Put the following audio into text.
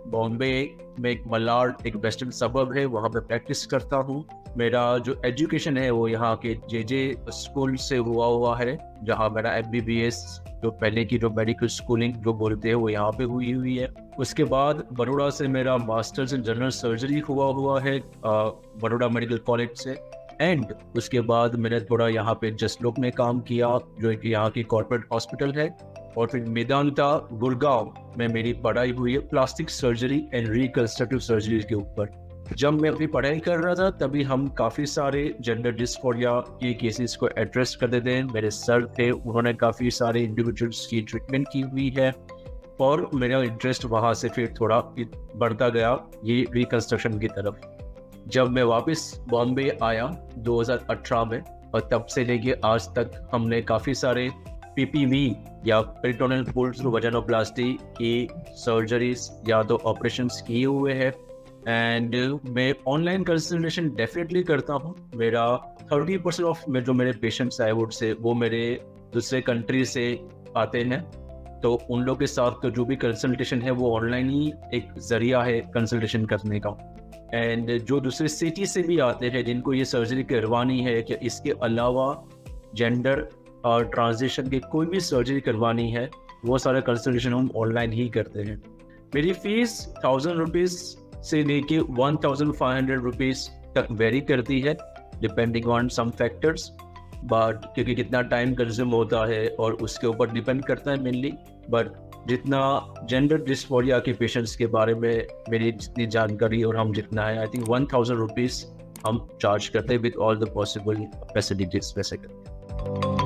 बॉम्बे में एक मलाड, एक वेस्टर्न सबर्ब है, वहाँ पे प्रैक्टिस करता हूँ। मेरा जो एजुकेशन है वो यहाँ के जे स्कूल से हुआ है, जहाँ मेरा MBBS जो पहले की जो मेडिकल स्कूलिंग जो बोलते हैं वो यहाँ पे हुई है। उसके बाद बड़ौदा से मेरा मास्टर्स इन जनरल सर्जरी हुआ है बड़ौदा मेडिकल कॉलेज से। एंड उसके बाद मैंने थोड़ा यहाँ पे जसलोक में काम किया, जो कि यहाँ की कॉर्पोरेट हॉस्पिटल है। और फिर मेदांता गुड़गांव में मेरी पढ़ाई हुई है plastic surgery and reconstructive surgery के ऊपर। जब मैं अपनी पढ़ाई कर रहा था तभी हम काफ़ी सारे जेंडर डिस्फोरिया के केसेस को एड्रेस करते थे। मेरे सर थे, उन्होंने काफ़ी सारे इंडिविजुअल्स की ट्रीटमेंट की हुई है और मेरा इंटरेस्ट वहाँ से फिर थोड़ा बढ़ता गया ये रिकंस्ट्रक्शन की तरफ। जब मैं वापस बॉम्बे आया 2018 में, और तब से लेके आज तक हमने काफ़ी सारे PPV या पेरिटोनियल पोर्ट वजानोप्लास्टी की सर्जरीज या तो ऑपरेशंस किए हुए हैं। एंड मैं ऑनलाइन कंसल्टेशन डेफिनेटली करता हूँ। मेरा 30% ऑफ जो मेरे पेशेंट्स आई वुड से वो मेरे दूसरे कंट्री से आते हैं, तो उन लोग के साथ तो जो भी कंसल्टेशन है वो ऑनलाइन ही एक जरिया है कंसल्टेशन करने का। एंड जो दूसरे सिटी से भी आते हैं जिनको ये सर्जरी करवानी है कि इसके अलावा जेंडर और ट्रांजिशन की कोई भी सर्जरी करवानी है, वो सारा कंसल्टेशन हम ऑनलाइन ही करते हैं। मेरी फीस 1000 रुपीज़ से लेके 1500 रुपीज़ तक वेरी करती है depending on some factors, but क्योंकि कितना टाइम कंज्यूम होता है और उसके ऊपर डिपेंड करता है मेनली। बट जितना जेंडर डिस्फोरिया के पेशेंट्स के बारे में मेरी जितनी जानकारी और हम जितना है, आई थिंक 1000 रुपीज़ हम चार्ज करते हैं with all the possible facilities वैसे करते हैं।